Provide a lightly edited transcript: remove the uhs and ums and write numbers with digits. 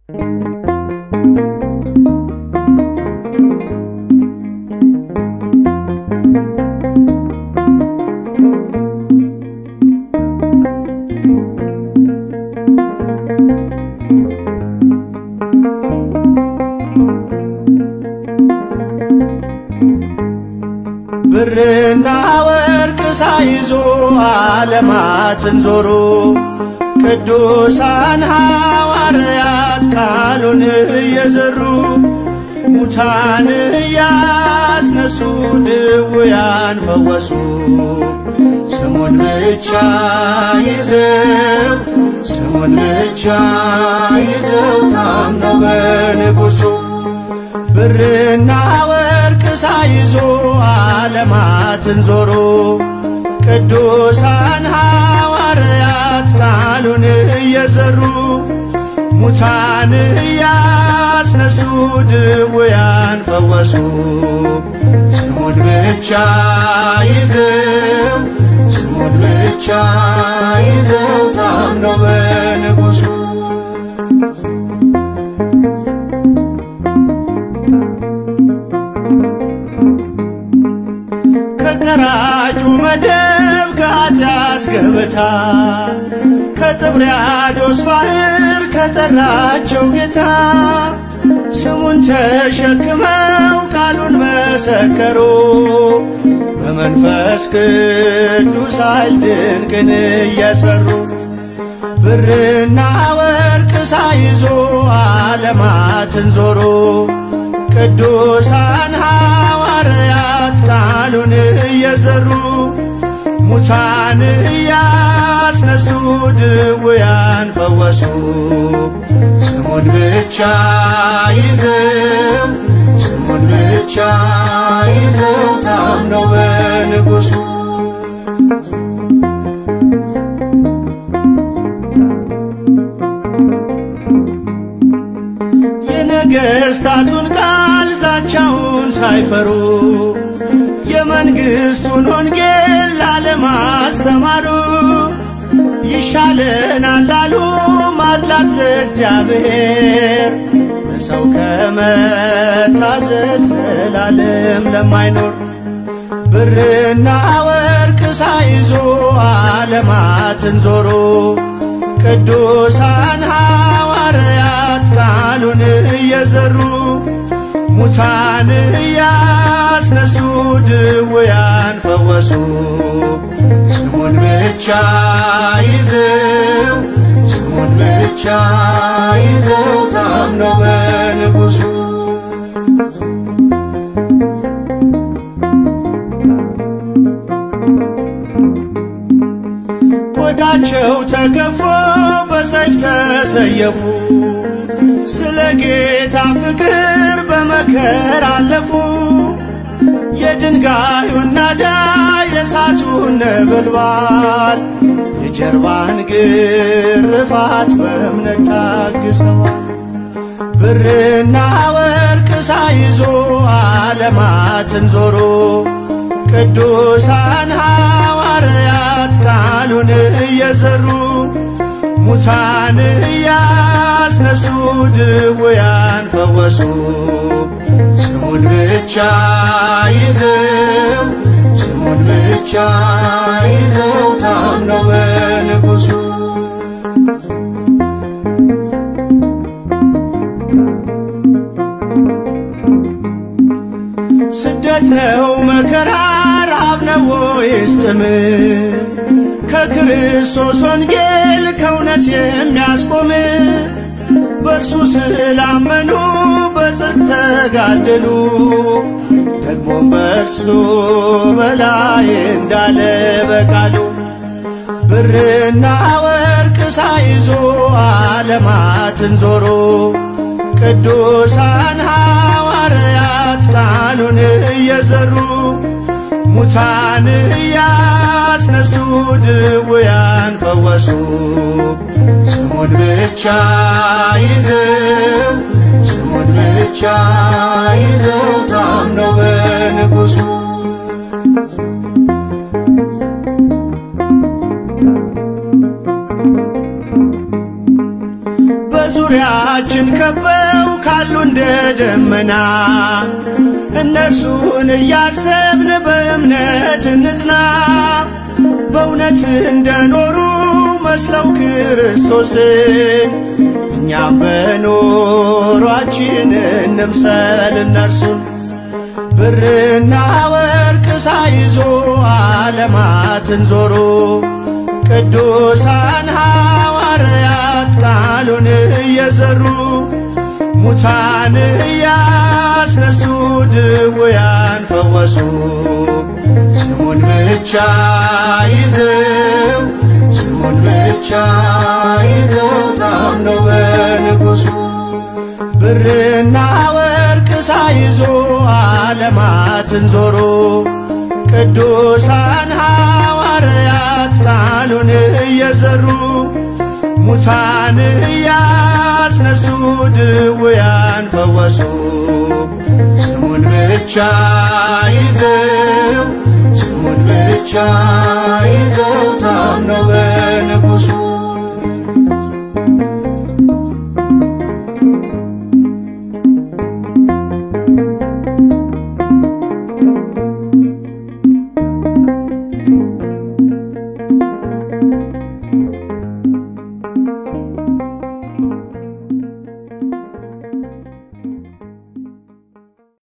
ብርና ወርቅ ሳይዞ ዓለማትን ዞሩ ቅዱሳን ሐዋርያት ቃሉን እየዘሩ ሙታን እያስነሱ ድውያን ፈወሱ ስሙን ብቻ ይዘው ታምነው በንጉሡ ብርና ወርቅ ሳይዞ ዓለማትን ዞሩ ቅዱሳን ሐዋርያት ቃሉን እየዘሩ ሙታን እያስነሱ ድውያን ፈወሱ ስሙን ብቻ ይዘው ታምነው በንጉሡ ከቀራጩ መደብ ከኃጢአት ገበታ ከጥብርያዶስ ባሕር ከጠራቸው ጌታ ስሙን ተሸክመው ቃሉን መሰከሩ በመንፈስ ቅዱስ ኃይል ድንቅን እየሠሩ ብርና ወርቅ ሳይዞ ዓለማትን ዞሩ ቅዱሳን ሐዋርያት ቃሉን እየዘሩ ሙታን እያስነሱ ድውያን ፈወሱ ስሙን ብቻ ይዘው ታምነው በንጉሡ የነገሥታቱን ቃል ዛቻውን ሳይፈሩ የመንግሥቱን ወንጌል ለዓለም አስተማሩ ይሻለናል ላሉ ማድላት ለእግዚአብሔር በሰው ከመታዘዝ ዘላለም ለማይኖር ብርና ወርቅ ሳይዞ ዓለማትን ዞሩ ቅዱሳን ሐዋርያት ቃሉን እየዘሩ ሙታን እያስነሱ ድውያን ፈወሱ ስሙን ብቻ ይዘው ታምነው በንጉሡ ቆዳቸው ተገፎ በሰይፍ ተሰየፉ ስለ ጌታ ፍቅር በመከራ አለፉ የድንጋዩን ናዳ የእሳቱን ነበልባል የጀርባን ግርፋት በእምነት ታግሰዋል ብርና ወርቅ ሳይዞ ዓለማትን ዞሩ ቅዱሳን ሐዋርያት ቃሉን እየዘሩ ሙታን እያስነሱ ድውያን ፈወሱ ስሙን ብቻ ይዘው ታምነው በንጉሡ ስደት ነው መከራ ራብ ነው ወይስ ጥም ከክርስቶስ ወንጌል ከእውነት የሚያስቆም በእርሱ ስላመኑ በጽድቅ ተጋደሉ ደግሞም በእርሱ በላይ እንዳለ በቃሉ ብርና ወርቅ ሳይዞ ዓለማትን ዞሩ ቅዱሳን ሐዋርያት ቃሉን እየዘሩ ሙታን እያስነሱ ድውያን ፈወሱ ስሙን ብቻ ይዘው ታምነው በንጉሡ በዙሪያችን ከበው ካሉ እንደ ደመና እነርሱን እያሰብን በእምነት እንጽና። በእውነት እንደኖሩ መስለው ክርስቶስን እኛም በኖሯችን እንምሰል እነርሱን። ብርና ወርቅ ሳይዞ ዓለማትን ዞሩ ቅዱሳን ሐዋርያት ቃሉን እየዘሩ ሙታን እያስነሱ ድውያን ፈወሱ። ስሙን ብቻ ይዘው ስሙን ብቻ ይዘው ታምነው በንጉሡ ብርና ወርቅ ሳይዞ ዓለማትን ዞሩ ቅዱሳን ሐዋርያት ቃሉን እየዘሩ ሙታን እያስነሱ ድውያን ፈወሱ። ስሙን ብቻ ይዘው ስሙን ብቻ ይዘው ታምነው በንጉሡ